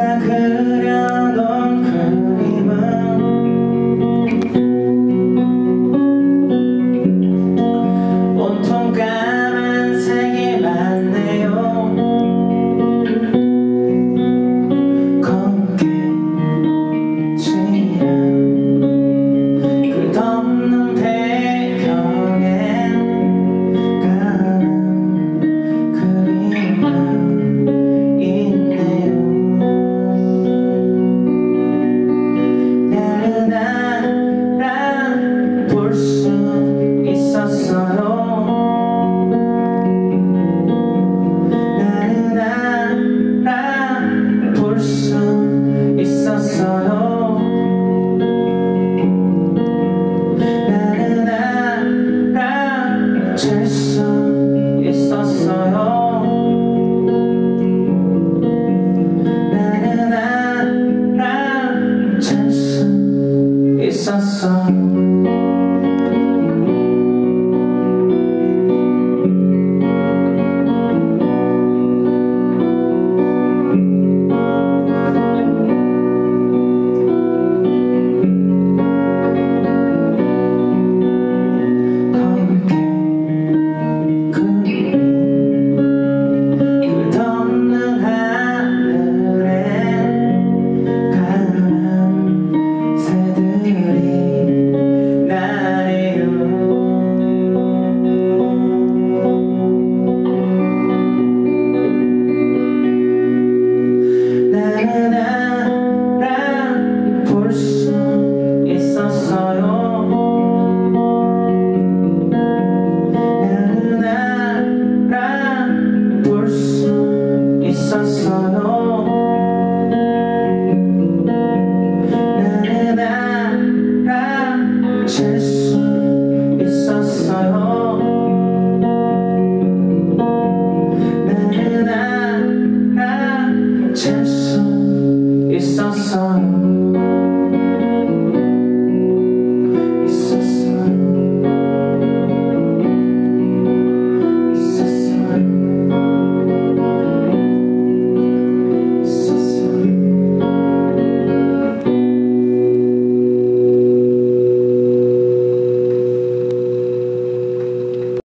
그려놓은 그림은 온통 까만색이 많네요. 검게 칠한 끝없는 배경엔 까만 그림만 있네요. 나를 알아볼 수 있었어요. 나를 알아볼 수 있었어요. 나를 알아챌 수 있었어요. 나는 알아챌 수 있었어. 나는 알아볼 수 있었어요. 나는 알아볼 수 있었어.